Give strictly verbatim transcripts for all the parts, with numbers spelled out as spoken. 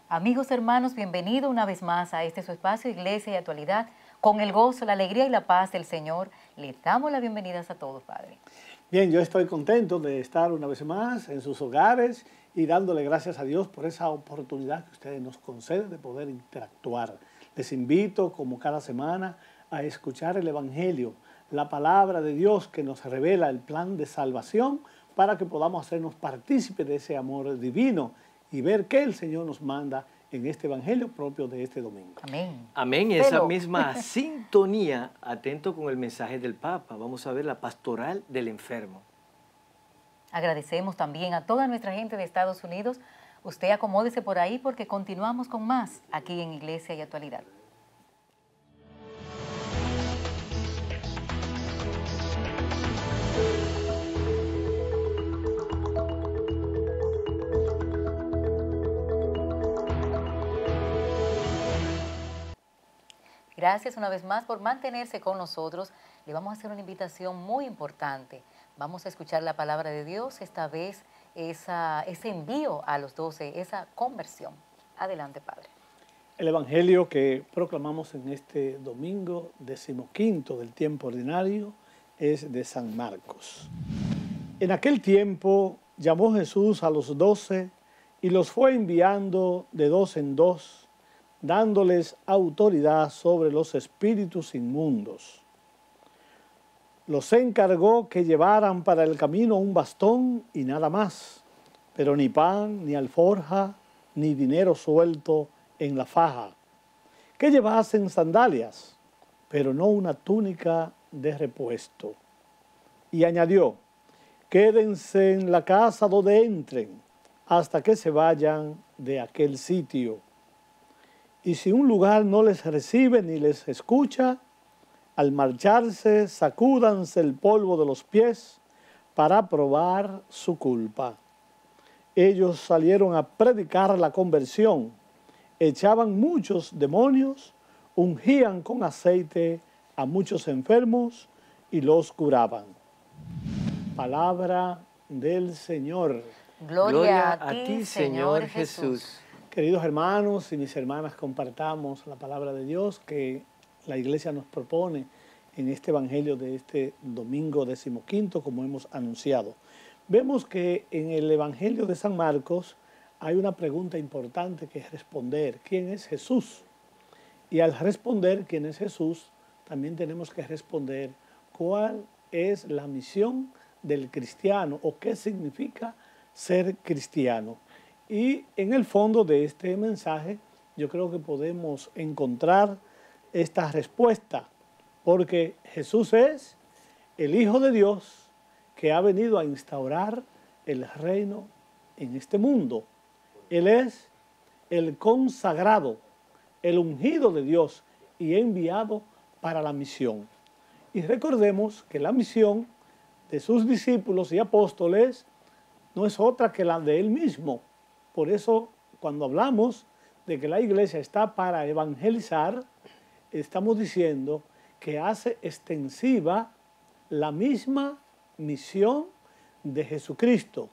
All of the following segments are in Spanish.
Amigos, hermanos, bienvenido una vez más a este su espacio, Iglesia y Actualidad. Con el gozo, la alegría y la paz del Señor, les damos las bienvenidas a todos, Padre. Bien, yo estoy contento de estar una vez más en sus hogares y dándole gracias a Dios por esa oportunidad que ustedes nos conceden de poder interactuar. Les invito, como cada semana, a escuchar el Evangelio, la palabra de Dios que nos revela el plan de salvación para que podamos hacernos partícipes de ese amor divino y ver qué el Señor nos manda en este Evangelio propio de este domingo. Amén. Amén. Esa Pero... misma sintonía, atento con el mensaje del Papa. Vamos a ver la pastoral del enfermo. Agradecemos también a toda nuestra gente de Estados Unidos. Usted acomódese por ahí porque continuamos con más aquí en Iglesia y Actualidad. Gracias una vez más por mantenerse con nosotros. Le vamos a hacer una invitación muy importante. Vamos a escuchar la palabra de Dios, esta vez esa, ese envío a los doce, esa conversión. Adelante, Padre. El Evangelio que proclamamos en este domingo decimoquinto del tiempo ordinario es de San Marcos. En aquel tiempo llamó Jesús a los doce y los fue enviando de dos en dos, dándoles autoridad sobre los espíritus inmundos. Los encargó que llevaran para el camino un bastón y nada más, pero ni pan, ni alforja, ni dinero suelto en la faja. Que llevasen sandalias, pero no una túnica de repuesto. Y añadió, quédense en la casa donde entren, hasta que se vayan de aquel sitio. Y si un lugar no les recibe ni les escucha, al marcharse sacúdanse el polvo de los pies para probar su culpa. Ellos salieron a predicar la conversión, echaban muchos demonios, ungían con aceite a muchos enfermos y los curaban. Palabra del Señor. Gloria, Gloria a, ti, a ti, Señor Señor Jesús. Jesús. Queridos hermanos y mis hermanas, compartamos la palabra de Dios que la Iglesia nos propone en este Evangelio de este domingo decimoquinto, como hemos anunciado. Vemos que en el Evangelio de San Marcos hay una pregunta importante que es responder, ¿quién es Jesús? Y al responder quién es Jesús, también tenemos que responder cuál es la misión del cristiano o qué significa ser cristiano. Y en el fondo de este mensaje yo creo que podemos encontrar esta respuesta, porque Jesús es el Hijo de Dios que ha venido a instaurar el reino en este mundo. Él es el consagrado, el ungido de Dios y enviado para la misión. Y recordemos que la misión de sus discípulos y apóstoles no es otra que la de Él mismo. Por eso, cuando hablamos de que la Iglesia está para evangelizar, estamos diciendo que hace extensiva la misma misión de Jesucristo,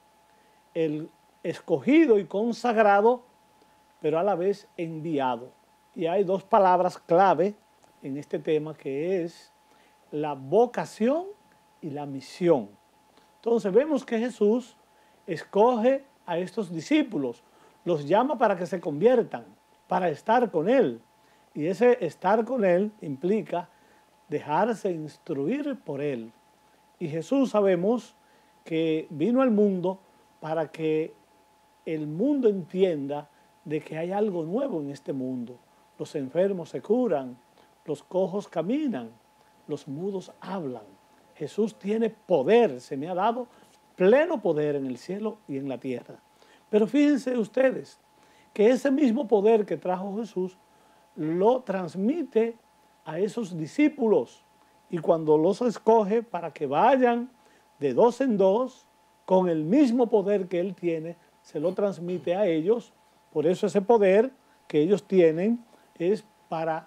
el escogido y consagrado, pero a la vez enviado. Y hay dos palabras clave en este tema, que es la vocación y la misión. Entonces vemos que Jesús escoge a estos discípulos, los llama para que se conviertan, para estar con Él. Y ese estar con Él implica dejarse instruir por Él. Y Jesús sabemos que vino al mundo para que el mundo entienda de que hay algo nuevo en este mundo. Los enfermos se curan, los cojos caminan, los mudos hablan. Jesús tiene poder, se me ha dado pleno poder en el cielo y en la tierra. Pero fíjense ustedes que ese mismo poder que trajo Jesús lo transmite a esos discípulos, y cuando los escoge para que vayan de dos en dos, con el mismo poder que Él tiene, se lo transmite a ellos. Por eso ese poder que ellos tienen es para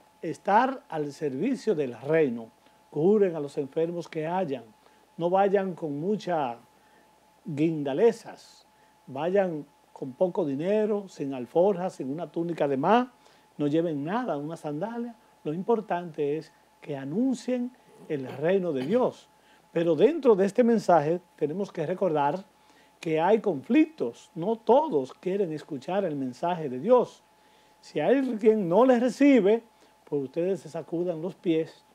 estar al servicio del reino. Curen a los enfermos que hayan, no vayan con muchas guindalezas, vayan con poco dinero, sin alforjas, sin una túnica de más, no lleven nada, una sandalia. Lo importante es que anuncien el reino de Dios. Pero dentro de este mensaje tenemos que recordar que hay conflictos. No todos quieren escuchar el mensaje de Dios. Si hay quien no les recibe, pues ustedes se sacudan los pies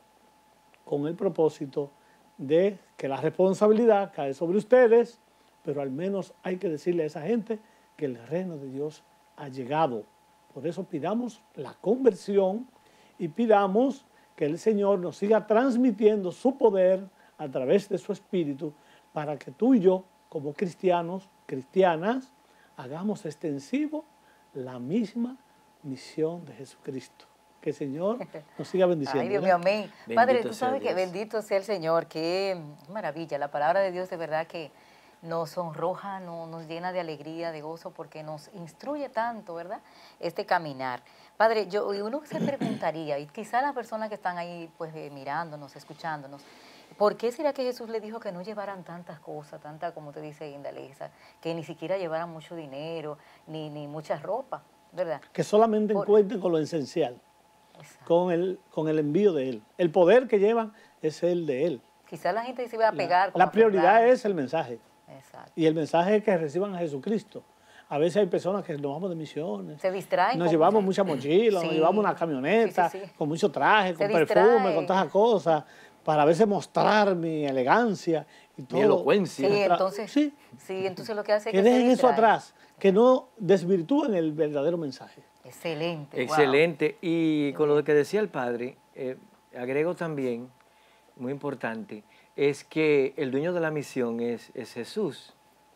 con el propósito de que la responsabilidad cae sobre ustedes, pero al menos hay que decirle a esa gente que el reino de Dios ha llegado. Por eso pidamos la conversión y pidamos que el Señor nos siga transmitiendo su poder a través de su Espíritu para que tú y yo, como cristianos, cristianas, hagamos extensivo la misma misión de Jesucristo. Que el Señor nos siga bendiciendo. Ay, Dios mío, amén. Bendito Padre, tú sea sabes que Dios. bendito sea el Señor, qué maravilla. La palabra de Dios de verdad que nos sonroja, no, nos llena de alegría, de gozo, porque nos instruye tanto, ¿verdad? Este caminar. Padre, yo, y uno se preguntaría, y quizá las personas que están ahí pues eh, mirándonos, escuchándonos, ¿por qué será que Jesús le dijo que no llevaran tantas cosas, tanta, como te dice Indaleza, que ni siquiera llevaran mucho dinero, ni, ni mucha ropa, ¿verdad? Que solamente Por- cuenten con lo esencial, Exacto. con el, con el envío de Él. El poder que llevan es el de Él. Quizá la gente se iba a La, pegar. como la a prioridad aferrar. es el mensaje. Exacto. Y el mensaje es que reciban a Jesucristo. A veces hay personas que nos vamos de misiones, Se distraen. nos con llevamos mucha- mucha mochila, Sí. nos llevamos una camioneta, Sí, sí, sí. con mucho traje, Se con perfume, distraen. con todas esas cosas, para a veces mostrar mi elegancia y todo. elocuencia. Sí, Nuestra- entonces, sí, sí, entonces lo que hace es que que se dejen eso distraen. atrás, que no desvirtúen el verdadero mensaje. Excelente. wow. Excelente. Y con lo bien. que decía el padre, eh, agrego también, muy importante, es que el dueño de la misión es, es Jesús.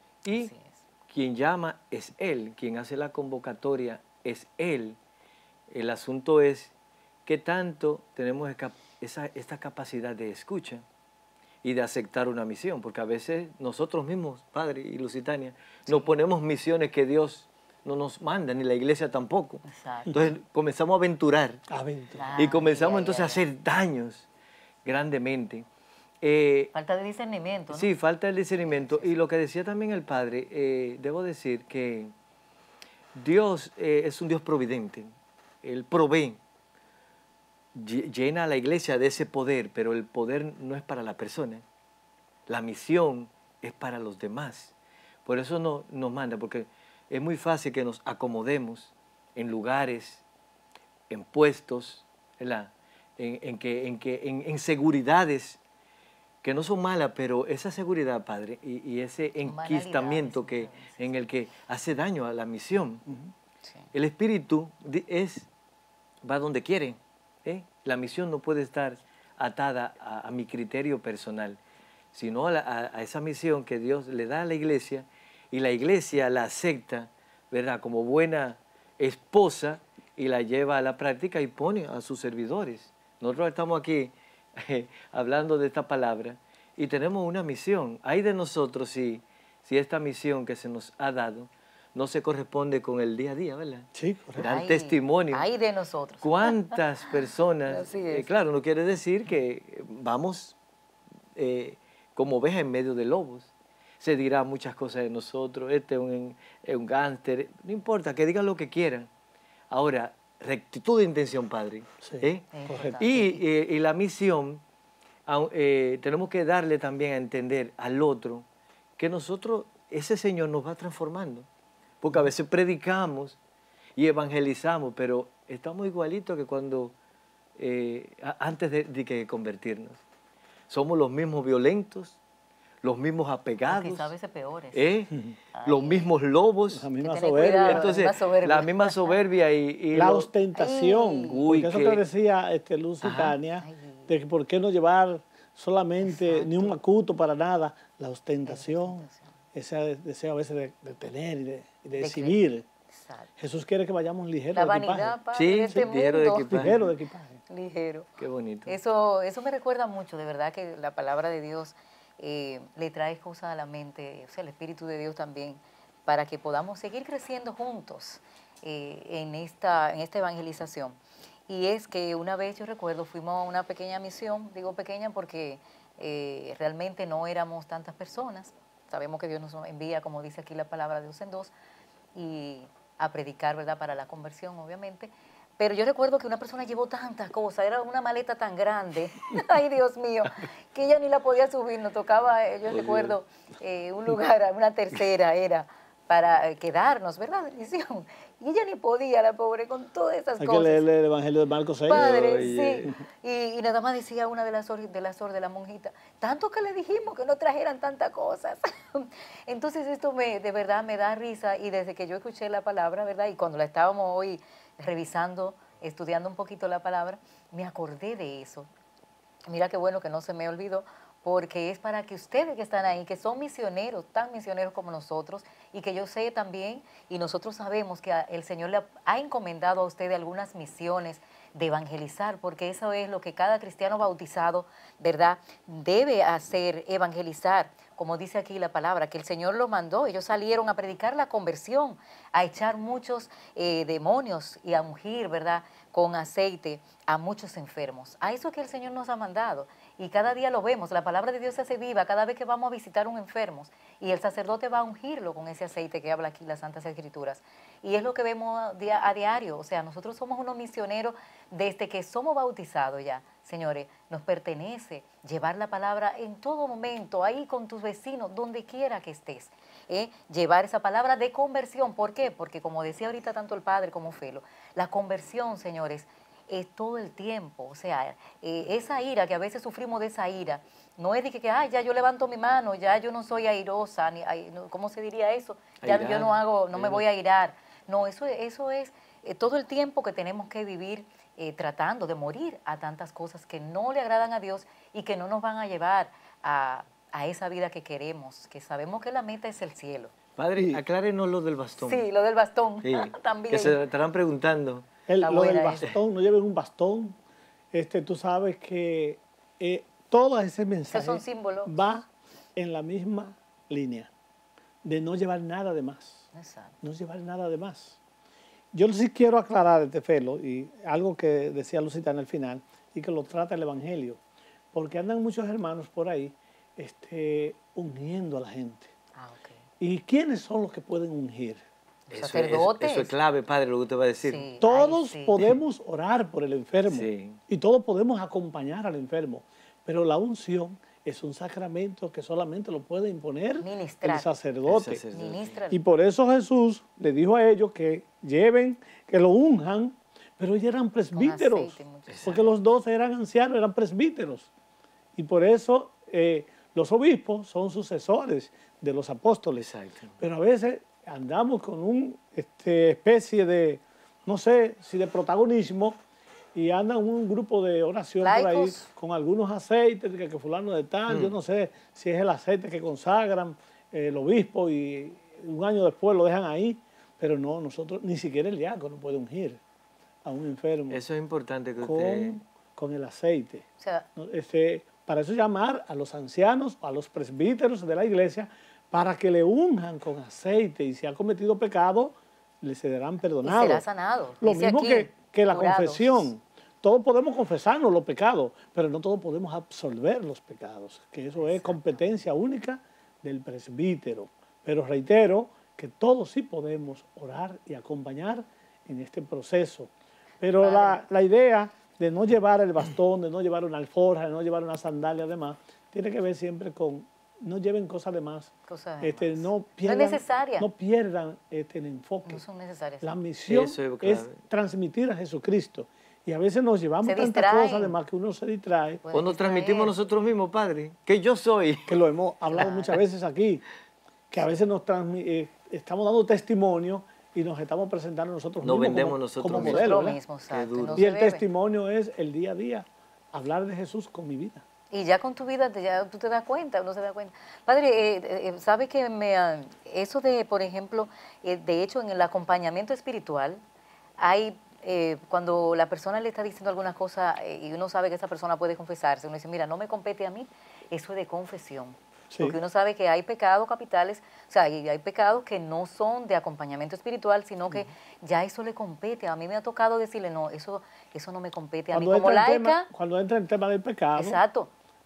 Y Así es. quien llama es Él, quien hace la convocatoria es Él. El asunto es qué tanto tenemos esca- esa, esta capacidad de escucha y de aceptar una misión, porque a veces nosotros mismos, Padre y Lusitania, nos ponemos misiones que Dios no nos manda, ni la iglesia tampoco. Exacto. Entonces comenzamos a aventurar Aventura. y Ay, comenzamos ay, entonces a ay, hacer daños grandemente. Eh, Falta de discernimiento, ¿no? Sí, falta el discernimiento. Y lo que decía también el Padre, eh, debo decir que Dios eh, es un Dios providente. Él provee, lle- llena a la iglesia de ese poder, pero el poder no es para la persona. La misión es para los demás. Por eso no, nos manda, porque es muy fácil que nos acomodemos en lugares, en puestos, ¿verdad? En, en, que, en, que, en, en seguridades que no son malas, pero esa seguridad, Padre, y, y ese enquistamiento que, banalidades, en el que hace daño a la misión. Sí. El espíritu di- es, va donde quiere. ¿eh? La misión no puede estar atada a, a mi criterio personal, sino a, la- a- a esa misión que Dios le da a la iglesia y la iglesia la acepta, ¿verdad? Como buena esposa y la lleva a la práctica y pone a sus servidores. Nosotros estamos aquí eh, hablando de esta palabra y tenemos una misión. Hay de nosotros si, si esta misión que se nos ha dado no se corresponde con el día a día, ¿verdad? Sí, correcto. Dan Ay, testimonio. Ay de nosotros. ¿Cuántas personas? Así eh, es. claro, no quiere decir que vamos eh, como ovejas en medio de lobos. Se dirá muchas cosas de nosotros, este es un, es un gánster, no importa, que digan lo que quieran. Ahora, rectitud de intención, Padre. Sí. ¿eh? Es Correcto. importante. Y, eh, y la misión, au- eh, tenemos que darle también a entender al otro que nosotros, ese Señor nos va transformando. Porque a veces predicamos y evangelizamos, pero estamos igualitos que cuando, eh, a- antes de, de que convertirnos. Somos los mismos violentos, los mismos O apegados, quizá a veces peores. ¿eh? Ay. los mismos lobos. La misma que tener soberbia. cuidado. Entonces, misma soberbia. la misma soberbia y, y la lo- ostentación. Ay. Uy, Porque eso que- te decía este, Luz y Ajá. Tania, Ay. de que por qué no llevar solamente Exacto. ni un acuto para nada, la ostentación, ostentación. ese deseo a veces de, de tener y de, y de De exhibir. Exacto. Jesús quiere que vayamos ligeros La de equipaje. vanidad, Padre, Sí, de este sí, ligero de mundo. equipaje. Ligero de equipaje. Ligero. Qué bonito. Eso, eso me recuerda mucho, de verdad que la palabra de Dios eh, le trae cosas a la mente, o sea, el Espíritu de Dios también, para que podamos seguir creciendo juntos eh, en, esta, en esta evangelización. Y es que una vez yo recuerdo, fuimos a una pequeña misión, digo pequeña porque eh, realmente no éramos tantas personas, sabemos que Dios nos envía, como dice aquí la palabra de Dios en dos, y a predicar, ¿verdad? Para la conversión, obviamente. Pero yo recuerdo que una persona llevó tantas cosas, era una maleta tan grande, ay Dios mío, que ella ni la podía subir, nos tocaba, eh, yo Oh, recuerdo, eh, un lugar, una tercera era para eh, quedarnos, ¿verdad? Bendición. Y ella ni podía, la pobre, con todas esas Hay que cosas. leerle el Evangelio de Marcos seis. Padre, Oye. sí. Y, y nada más decía una de las or- de las or- de la monjita, tanto que le dijimos que no trajeran tantas cosas. Entonces esto me, de verdad me da risa y desde que yo escuché la palabra, ¿verdad? Y cuando la estábamos hoy revisando, estudiando un poquito la palabra, me acordé de eso. Mira qué bueno que no se me olvidó, porque es para que ustedes que están ahí, que son misioneros, tan misioneros como nosotros, y que yo sé también, y nosotros sabemos que el Señor le ha encomendado a ustedes algunas misiones de evangelizar, porque eso es lo que cada cristiano bautizado, ¿verdad?, debe hacer, evangelizar, como dice aquí la palabra, que el Señor lo mandó. Ellos salieron a predicar la conversión, a echar muchos eh, demonios y a ungir, ¿verdad?, con aceite a muchos enfermos. A eso es que el Señor nos ha mandado. Y cada día lo vemos, la palabra de Dios se hace viva cada vez que vamos a visitar a un enfermo. Y el sacerdote va a ungirlo con ese aceite que habla aquí las Santas Escrituras. Y es lo que vemos a diario. O sea, nosotros somos unos misioneros desde que somos bautizados ya. Señores, nos pertenece llevar la palabra en todo momento, ahí con tus vecinos, donde quiera que estés. ¿eh? Llevar esa palabra de conversión. ¿Por qué? Porque como decía ahorita tanto el Padre como Felo, la conversión, señores, es todo el tiempo. O sea, eh, esa ira, que a veces sufrimos de esa ira, no es de que, que ay, ya yo levanto mi mano, ya yo no soy airosa, ni, ay, no, ¿cómo se diría eso? Ya Airar. yo no hago, no me Airar. voy a airar. No, eso, eso es eh, todo el tiempo que tenemos que vivir eh, tratando de morir a tantas cosas que no le agradan a Dios y que no nos van a llevar a, a esa vida que queremos, que sabemos que la meta es el cielo. Padre, Y- aclárenos lo del bastón. Sí, lo del bastón Sí, también. que se estarán preguntando. El- Está lo del buena esa. bastón, no lleven un bastón. Este, tú sabes que eh, todo ese mensaje son símbolos. va en la misma línea de no llevar nada de más. Exacto. No llevar nada de más. Yo sí quiero aclarar este Felo, y algo que decía Lucitana al final, y que lo trata el Evangelio, porque andan muchos hermanos por ahí este, ungiendo a la gente. Ah, ok. ¿Y quiénes son los que pueden ungir? Los Eso es, sacerdotes. eso es clave, Padre, lo que usted va a decir. Sí. Todos Ay, sí. podemos orar por el enfermo Sí. y todos podemos acompañar al enfermo, pero la unción es un sacramento que solamente lo puede imponer Ministrar. el sacerdote. El sacerdote. Ministra. Y por eso Jesús le dijo a ellos que lleven, que lo unjan, pero ellos eran presbíteros, aceite, muchachos. porque los dos eran ancianos, eran presbíteros. Y por eso eh, los obispos son sucesores de los apóstoles. Exacto. Pero a veces andamos con una este, especie de, no sé, si de protagonismo, y andan un grupo de oración por ahí Laicos. con algunos aceites, que, que fulano de tal, yo no sé si es el aceite que consagran eh, el obispo y un año después lo dejan ahí, pero no, nosotros, ni siquiera el diácono puede ungir a un enfermo Eso es importante que usted... con, con el aceite. O sea, ¿no? Este, para eso llamar a los ancianos, a los presbíteros de la iglesia, para que le unjan con aceite, y si ha cometido pecado, le serán y perdonados. será sanado. Lo Dice mismo aquí, que, que la curados. confesión. Todos podemos confesarnos los pecados, pero no todos podemos absolver los pecados, que eso es competencia única del presbítero. Pero reitero que todos sí podemos orar y acompañar en este proceso. Pero la, la idea de no llevar el bastón, de no llevar una alforja, de no llevar una sandalia, además, tiene que ver siempre con no lleven cosas de más. Cosas de Este, más. no pierdan, No es necesaria. no pierdan este, el enfoque. No son necesarias. La misión Eso es es, clave. transmitir a Jesucristo. Y a veces nos llevamos Se tantas distraen. cosas, además que uno se distrae, Pueden O nos transmitimos distraer. nosotros mismos, Padre, que yo soy. que lo hemos hablado Claro. muchas veces aquí, que a veces nos transmi- eh, estamos dando testimonio y nos estamos presentando nosotros Nos mismos vendemos como, nosotros como mismos. modelo. Lo ¿verdad? mismo, exacto. duro. No Y se el debe. testimonio es el día a día, hablar de Jesús con mi vida. Y ya con tu vida, te- ya tú te das cuenta, uno se da cuenta. Padre, eh, eh, ¿sabe que me, ah, eso de, por ejemplo, eh, de hecho en el acompañamiento espiritual, hay, eh, cuando la persona le está diciendo alguna cosa eh, y uno sabe que esa persona puede confesarse, uno dice, mira, no me compete a mí, eso es de confesión. Sí. Porque uno sabe que hay pecados capitales, o sea, y hay pecados que no son de acompañamiento espiritual, sino que ya eso le compete. A mí me ha tocado decirle, no, eso, eso no me compete a mí Cuando como entra, el laica. tema, cuando entra el tema del pecado, Exacto.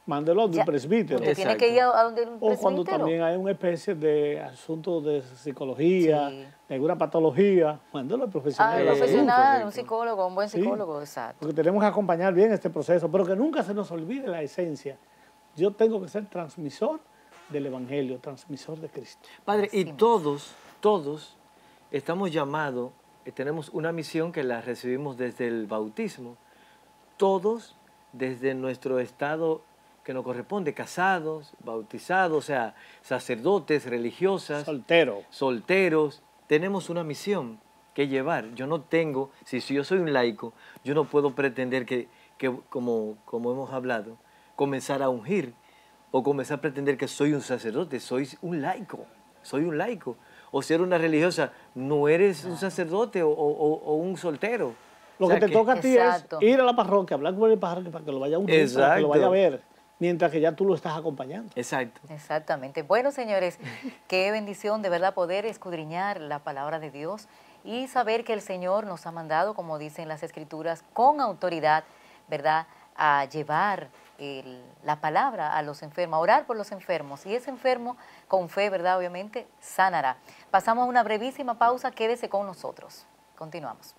mándelo a un Ya, presbítero. Usted tiene que ir a donde un O presbítero. cuando también hay una especie de asunto de psicología, Sí. de alguna patología, mándelo al profesional Ah, de un la salud. profesional, correcto. un psicólogo, un buen Sí. psicólogo, exacto. Porque tenemos que acompañar bien este proceso, pero que nunca se nos olvide la esencia. Yo tengo que ser transmisor del Evangelio, transmisor de Cristo. Padre, y Así mismo. todos, todos estamos llamados, eh, tenemos una misión que la recibimos desde el bautismo. Todos, desde nuestro estado que nos corresponde, casados, bautizados, o sea, sacerdotes, religiosas, Soltero. solteros, tenemos una misión que llevar. Yo no tengo, si, si yo soy un laico, yo no puedo pretender que, que como, como hemos hablado, comenzar a ungir o comenzar a pretender que soy un sacerdote, soy un laico, soy un laico. O ser una religiosa, no eres un sacerdote o, o- o un soltero. Lo O sea que te toca a ti Exacto. es ir a la parroquia, hablar con el párroco para que lo vaya a ungir, para que lo Exacto. vaya a ver, mientras que ya tú lo estás acompañando. Exacto. Exactamente. Bueno, señores, qué bendición de verdad poder escudriñar la palabra de Dios y saber que el Señor nos ha mandado, como dicen las Escrituras, con autoridad, ¿verdad?, a llevar el- la palabra a los enfermos, a orar por los enfermos. Y ese enfermo, con fe, ¿verdad?, obviamente, sanará. Pasamos a una brevísima pausa, quédese con nosotros. Continuamos.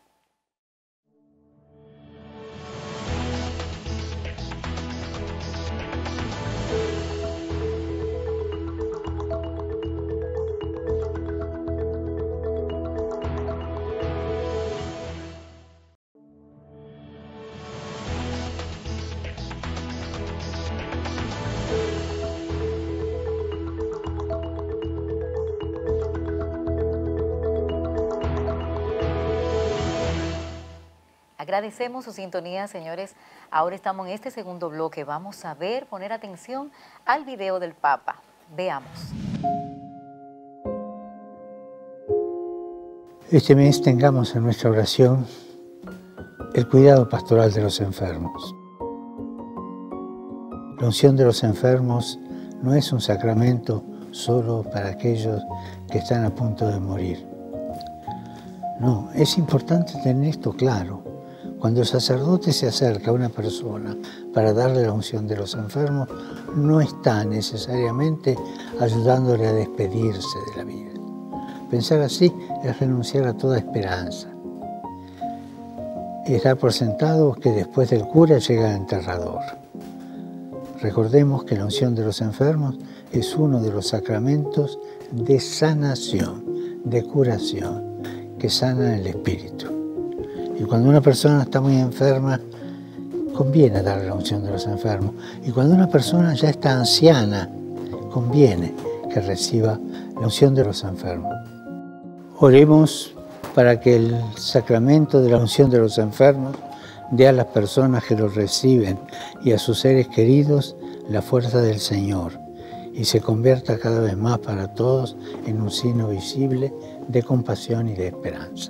Agradecemos su sintonía, señores. Ahora estamos en este segundo bloque. Vamos a ver, poner atención al video del Papa. Veamos. Este mes tengamos en nuestra oración el cuidado pastoral de los enfermos. La unción de los enfermos no es un sacramento solo para aquellos que están a punto de morir. No, es importante tener esto claro. Cuando el sacerdote se acerca a una persona para darle la unción de los enfermos, no está necesariamente ayudándole a despedirse de la vida. Pensar así es renunciar a toda esperanza. Es dar por sentado que después del cura llega el enterrador. Recordemos que la unción de los enfermos es uno de los sacramentos de sanación, de curación, que sana el espíritu. Y cuando una persona está muy enferma, conviene darle la unción de los enfermos. Y cuando una persona ya está anciana, conviene que reciba la unción de los enfermos. Oremos para que el sacramento de la unción de los enfermos dé a las personas que lo reciben y a sus seres queridos la fuerza del Señor y se convierta cada vez más para todos en un signo visible de compasión y de esperanza.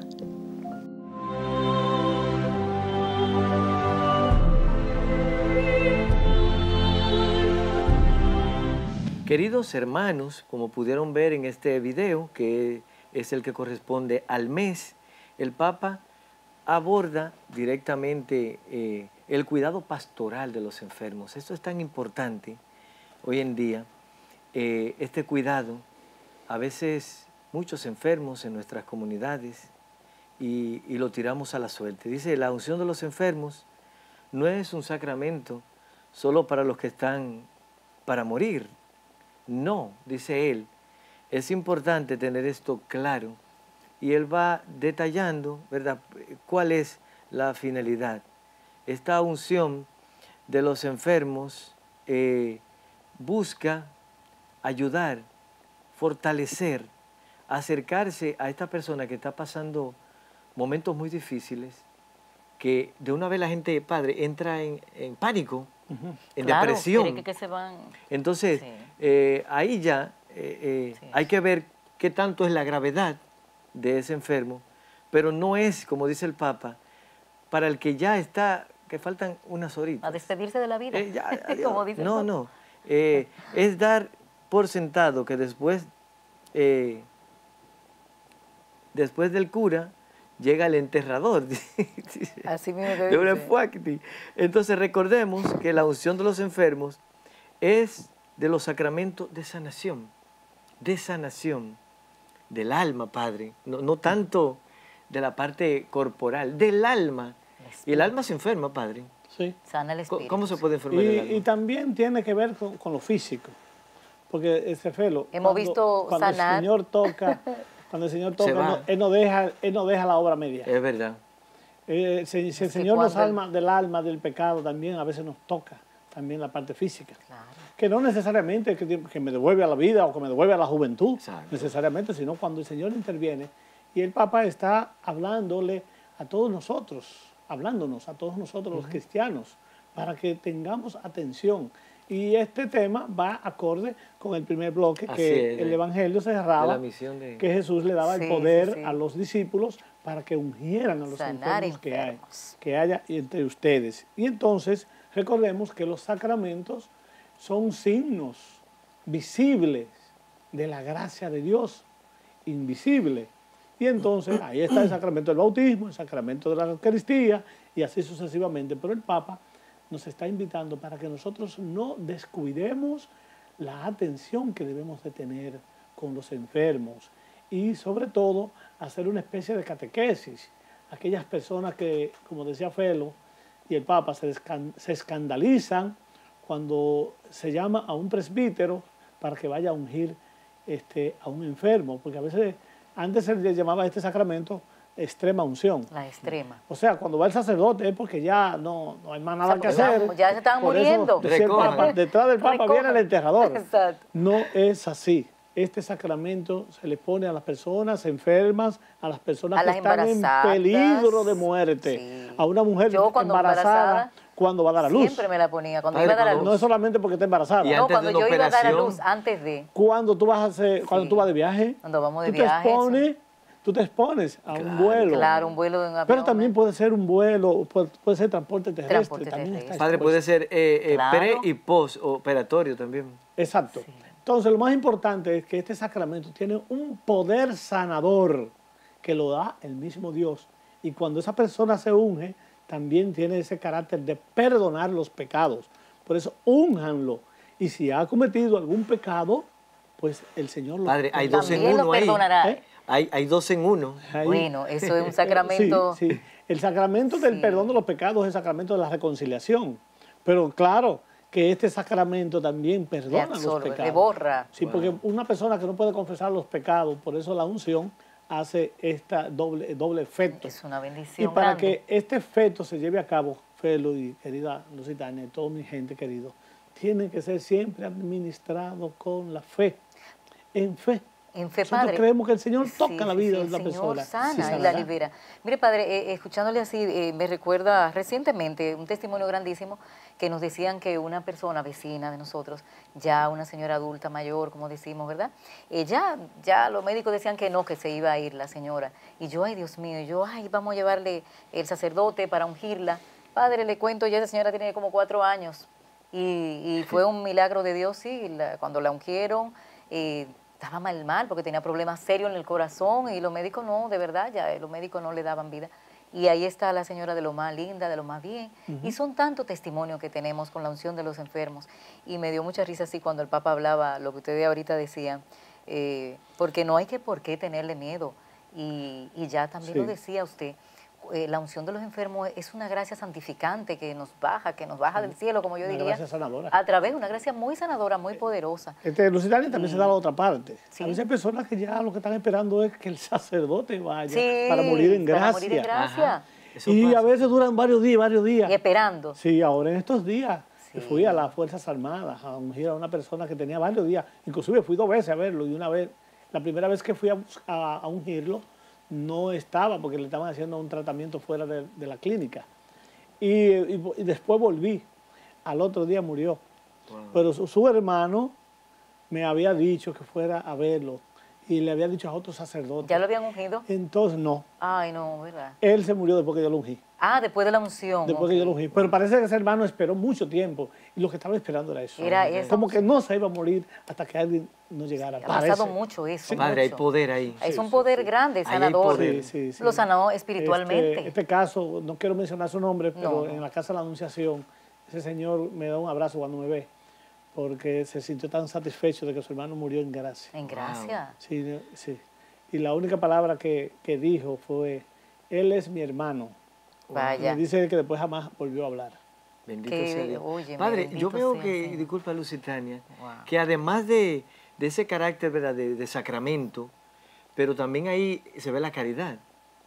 Queridos hermanos, como pudieron ver en este video, que es el que corresponde al mes, el Papa aborda directamente eh, el cuidado pastoral de los enfermos. Esto es tan importante hoy en día, eh, este cuidado. A veces muchos enfermos en nuestras comunidades y, y lo tiramos a la suerte. Dice, la unción de los enfermos no es un sacramento solo para los que están para morir. No, dice él, es importante tener esto claro y él va detallando, ¿verdad?, cuál es la finalidad. Esta unción de los enfermos eh, busca ayudar, fortalecer, acercarse a esta persona que está pasando momentos muy difíciles, que de una vez la gente, padre, entra en, en pánico, uh-huh. en claro, depresión. ¿cree que, que se van? Entonces, sí. eh, ahí ya eh, eh, sí. hay que ver qué tanto es la gravedad de ese enfermo, pero no es, como dice el Papa, para el que ya está, que faltan unas horitas. A despedirse de la vida, eh, ya, como dice No, el Papa. no, eh, es dar por sentado que después, eh, después del cura, llega el enterrador. Así mismo que De una dice. fuacti. Entonces recordemos que la unción de los enfermos es de los sacramentos de sanación, de sanación del alma, Padre, no, no tanto de la parte corporal, del alma. Y el alma se enferma, Padre. Sí. Sana el ¿Cómo espíritu. cómo se puede enfermar el alma? Y, y también tiene que ver con, con lo físico, porque ese felo, Hemos cuando, visto cuando sanar. el Señor toca, cuando el Señor Se toca, él va. no, él no deja, él no deja la obra media. Es verdad. Eh, si, si el Es que Señor nos cuando el- alma del alma, del pecado, también a veces nos toca también la parte física. Claro. Que no necesariamente que, que me devuelve a la vida o que me devuelve a la juventud, Exacto. necesariamente, sino cuando el Señor interviene y el Papa está hablándole a todos nosotros, hablándonos a todos nosotros los cristianos, para que tengamos atención. Y este tema va acorde con el primer bloque, Así que es, el de- Evangelio de cerraba, la misión de- que Jesús le daba Sí, el poder sí, sí. a los discípulos para que ungieran a los Sanar enfermos que hay, enfermos. que haya entre ustedes. Y entonces recordemos que los sacramentos son signos visibles de la gracia de Dios, invisible. Y entonces ahí está el sacramento del bautismo, el sacramento de la Eucaristía y así sucesivamente. Pero el Papa nos está invitando para que nosotros no descuidemos la atención que debemos de tener con los enfermos y sobre todo hacer una especie de catequesis. Aquellas personas que, como decía Felo y el Papa, se, escan- se escandalizan cuando se llama a un presbítero para que vaya a ungir este, a un enfermo, porque a veces antes se le llamaba a este sacramento extrema unción. La extrema. O sea, cuando va el sacerdote es porque ya no, no hay más nada O sea, que porque ya- hacer. ya se estaban Por eso muriendo. decía el Recojan. Papa, detrás del Papa Recojan. viene el enterrador. Exacto. No es así. Este sacramento se le pone a las personas enfermas, a las personas A que las están en embarazadas. peligro de muerte, Sí. a una mujer Yo cuando embarazada, embarazada, cuando va a dar a luz. Siempre me la ponía, cuando Padre, iba a dar a cuando- luz. No es solamente porque está embarazada. Y No, antes de cuando una yo iba a dar a operación- luz, antes de. Cuando tú vas a hacer, cuando Sí. tú vas de viaje, Cuando vamos de tú viaje, te expones, tú te expones a un Claro, vuelo. Claro, un vuelo en avión. Pero también puede ser un vuelo, puede, puede ser transporte terrestre. Transporte también terrestre. está Padre, puede expuesto. ser eh, eh, Claro. pre y post operatorio también. Exacto. Entonces, lo más importante es que este sacramento tiene un poder sanador que lo da el mismo Dios. Y cuando esa persona se unge, también tiene ese carácter de perdonar los pecados. Por eso, únjanlo. Y si ha cometido algún pecado, pues el Señor lo Padre, hay dos en También lo uno ahí. perdonará. ¿Eh? Hay, hay dos en uno. Ahí. Bueno, eso es un Eh, sacramento. Sí, sí. El sacramento del Sí. perdón de los pecados es el sacramento de la reconciliación. Pero claro que este sacramento también Le perdona los absorbe, pecados. le borra. Sí, porque una persona que no puede confesar los pecados, por eso la unción hace este doble, doble efecto. Es una Y bendición para grande. que este efecto se lleve a cabo, Felo y querida Lucitania, y toda mi gente querido, tiene que ser siempre administrado con la fe, en fe. En fe, Nosotros Padre. creemos que el Señor toca Sí, la sí, vida sí, de la el persona. Señor sana Sí, y la sanará. libera. Mire, Padre, eh, escuchándole así, eh, me recuerda recientemente un testimonio grandísimo que nos decían que una persona vecina de nosotros, ya una señora adulta mayor, como decimos, ¿verdad? Eh, ya, ya los médicos decían que no, que se iba a ir la señora. Y yo, ay, Dios mío, y yo, ay, vamos a llevarle el sacerdote para ungirla. Padre, le cuento, ya esa señora tiene como cuatro años. Y, y fue un milagro de Dios, sí, la- cuando la ungieron, eh, estaba mal, mal, porque tenía problemas serios en el corazón y los médicos no, de verdad, ya eh, los médicos no le daban vida. Y ahí está la señora de lo más linda, de lo más bien. Y son tantos testimonios que tenemos con la unción de los enfermos. Y me dio mucha risa así cuando el Papa hablaba, lo que ustedes ahorita decían, eh, porque no hay que por qué tenerle miedo. Y, y ya también Sí. lo decía usted, eh, la unción de los enfermos es una gracia santificante que nos baja, que nos baja del cielo, como yo Una diría. gracia sanadora. A través de una gracia muy sanadora, muy poderosa. Este, Lucitania también se da la otra parte. Sí. A veces hay personas que ya lo que están esperando es que el sacerdote vaya Sí, para morir en para gracia. morir en gracia. Ajá. Eso Y pasa. a veces duran varios días, varios días. Y esperando. Sí, ahora en estos días Sí. fui a las Fuerzas Armadas a ungir a una persona que tenía varios días. Inclusive fui dos veces a verlo y una vez, la primera vez que fui a, bus- a, a ungirlo, no estaba porque le estaban haciendo un tratamiento fuera de, de la clínica. Y, y- y después volví. Al otro día murió. Wow. Pero su, su hermano me había dicho que fuera a verlo. y le había dicho a otro sacerdote. ¿Ya lo habían ungido? Entonces, no. Ay, no, ¿verdad? Él se murió después que yo lo ungí. Ah, después de la unción. Después que yo lo ungí. Pero parece que ese hermano esperó mucho tiempo y lo que estaba esperando era eso. Era eso. Como que no se iba a morir hasta que alguien no llegara. Ha pasado Parece. mucho eso. Sí. Padre, hay mucho. poder ahí. Es Sí, un sí, poder sí. grande, Ahí hay sanador. poder. Sí, sí, sí. Lo sanó espiritualmente. Este, este caso, no quiero mencionar su nombre, pero No, no. en la casa de la Anunciación, ese señor me da un abrazo cuando me ve, porque se sintió tan satisfecho de que su hermano murió en gracia. En gracia. Sí, sí. Y la única palabra que, que dijo fue, él es mi hermano. Vaya. Y dice que después jamás volvió a hablar. Bendito Que, sea Dios. óyeme, Padre, bendito yo veo sea, que, Señor. disculpa Lusitania, Wow. que además de, de ese carácter, ¿verdad?, de, de sacramento, pero también ahí se ve la caridad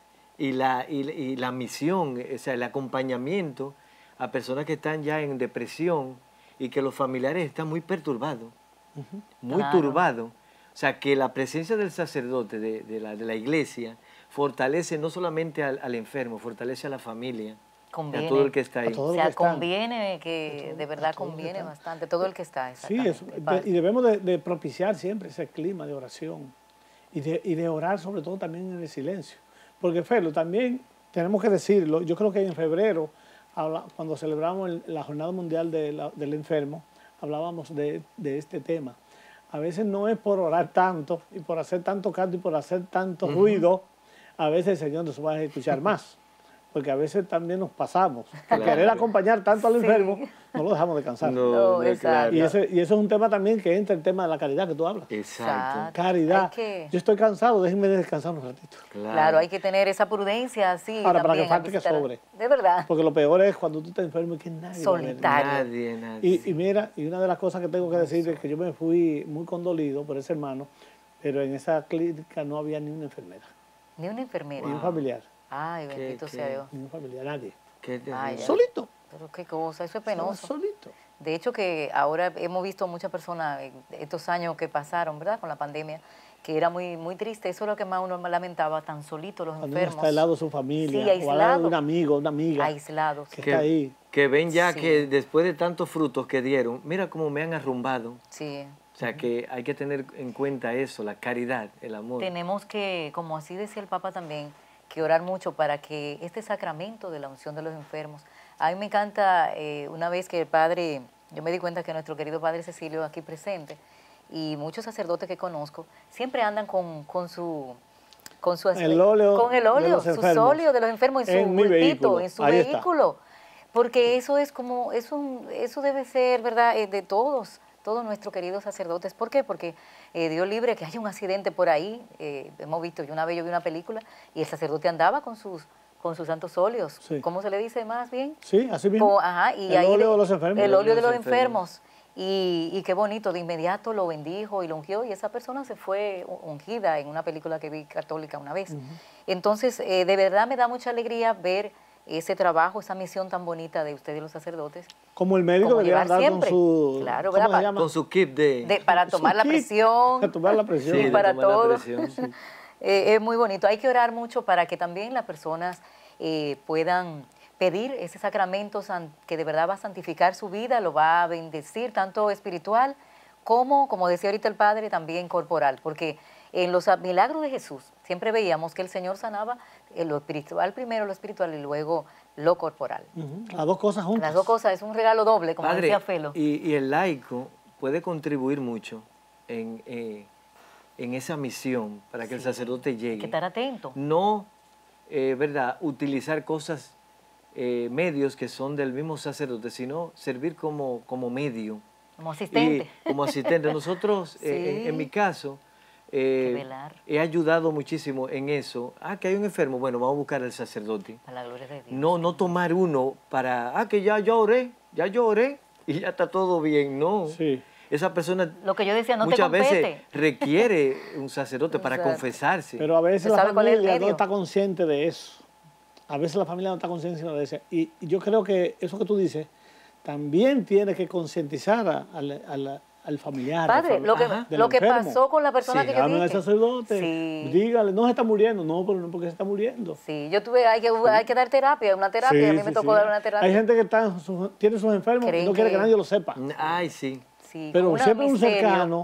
y la, y, y la misión, o sea, el acompañamiento a personas que están ya en depresión y que los familiares están muy perturbados, muy Claro. turbados. O sea, que la presencia del sacerdote de, de, la, de la iglesia fortalece no solamente al, al enfermo, fortalece a la familia, Conviene. a todo el que está A ahí. todos O los sea, que están. conviene que, todo- de a verdad todos los que conviene están. bastante, todo el que está, Sí, exactamente. eso, de- padre. y debemos de, de propiciar siempre ese clima de oración y de, y de orar sobre todo también en el silencio. Porque, Felo, también tenemos que decirlo, yo creo que en febrero, habla- cuando celebramos el- la Jornada Mundial de la- del Enfermo, hablábamos de, de este tema. A veces no es por orar tanto y por hacer tanto canto y por hacer tanto ruido, a veces el Señor nos va a escuchar más. Porque a veces también nos pasamos. Por Claro. querer acompañar tanto al Sí. enfermo, no lo dejamos descansar. No, No, no, exacto. claro. Y, ese, y eso es un tema también que entra el tema de la caridad que tú hablas. Exacto. Caridad. Hay que- Yo estoy cansado, déjenme descansar un ratito. Claro, hay que tener esa prudencia así. Ahora, para también, que al falte que visitar- sobre. De verdad. Porque lo peor es cuando tú te enfermas y que nadie va a ver. Solitario. Nadie, nadie. Y, y mira, y una de las cosas que tengo que decir es que yo me fui muy condolido por ese hermano, pero en esa clínica no había ni una enfermera, Ni una enfermera. ni un familiar, Ay, Qué- bendito qué- sea Dios. ni un familiar, nadie. Qué terrible. Ay, ya. Solito. Pero qué cosa, eso es Estaba penoso. solito. De hecho que ahora hemos visto muchas personas, en estos años que pasaron, ¿verdad? Con la pandemia, que era muy muy triste. Eso es lo que más uno lamentaba, tan solitos los Cuando uno enfermos. está al lado de su familia, Sí, o al lado de aislado. un amigo, una amiga Aislados. que que, está ahí. que ven ya Sí. que después de tantos frutos que dieron, mira cómo me han arrumbado. Sí. O sea, que hay que tener en cuenta eso, la caridad, el amor. Tenemos que, como así decía el Papa también, que orar mucho para que este sacramento de la unción de los enfermos. A mí me encanta, eh, una vez que el Padre, yo me di cuenta que nuestro querido Padre Cecilio aquí presente, y muchos sacerdotes que conozco, siempre andan con, con su... Con su El óleo con el de óleo, los sus enfermos. óleos de los enfermos en su En mi bultito, vehículo, en su ahí está. vehículo. Porque eso es como, eso, eso debe ser, ¿verdad?, eh, de todos, todos nuestros queridos sacerdotes. ¿Por qué? Porque eh, Dios libre que haya un accidente por ahí. Eh, hemos visto, yo una vez yo vi una película y el sacerdote andaba con sus, con sus santos óleos. Sí. ¿Cómo se le dice más bien? Sí, así mismo. Como- ajá, y el ahí óleo le- de los enfermos. El óleo de los enfermos. Y, y qué bonito, de inmediato lo bendijo y lo ungió y esa persona se fue ungida en una película que vi católica una vez. Entonces, eh, de verdad me da mucha alegría ver ese trabajo, esa misión tan bonita de ustedes los sacerdotes. Como el médico Como debería llevar andar siempre. con su... Claro, ¿cómo ¿verdad? se llama? Con su kit de... De- para Su tomar la kit. presión. Para tomar la presión. Sí, de para tomar la todo. presión, sí. Eh, es muy bonito. Hay que orar mucho para que también las personas eh, puedan pedir ese sacramento san- que de verdad va a santificar su vida, lo va a bendecir, tanto espiritual como, como decía ahorita el Padre, también corporal. Porque en los milagros de Jesús siempre veíamos que el Señor sanaba eh, lo espiritual primero, lo espiritual y luego lo corporal. Ujú, las dos cosas juntas. Las dos cosas, es un regalo doble, como Padre, decía Felo. y, y el laico puede contribuir mucho en, eh, en esa misión para que el sacerdote llegue. Hay que estar atento. No, eh, ¿verdad?, utilizar cosas, eh, medios que son del mismo sacerdote, sino servir como, como medio. Como Y asistente. como asistente. Nosotros, eh, en, Sí. en mi caso, eh, Que velar. he ayudado muchísimo en eso. Ah, que hay un enfermo, bueno, vamos a buscar al sacerdote. A la gloria de Dios. No, no tomar uno para, ah, que ya yo oré, ya yo oré y ya está todo bien, no. Sí. Esa persona Lo que yo decía, no te muchas veces compete. requiere un sacerdote para Exacto. confesarse. Pero a veces ¿Usted la sabe cuál es el familia no medio? está consciente de eso. A veces la familia no está consciente de eso. Y, y yo creo que eso que tú dices también tiene que concientizar a- al, al- al familiar. Padre, al fam- lo que, Ajá, del lo que enfermo. pasó con la persona Sí, que yo Llame al dije. sacerdote, Sí. dígale, no se está muriendo. No, pero no porque se está muriendo. Sí, yo tuve, hay que, hay que dar terapia, una terapia, Sí, a mí me sí, tocó sí. dar una terapia. Hay gente que está, en su- tiene sus enfermos y Creen no quiere que que- nadie lo sepa. Ay, sí. Sí, Pero con siempre un misterio. cercano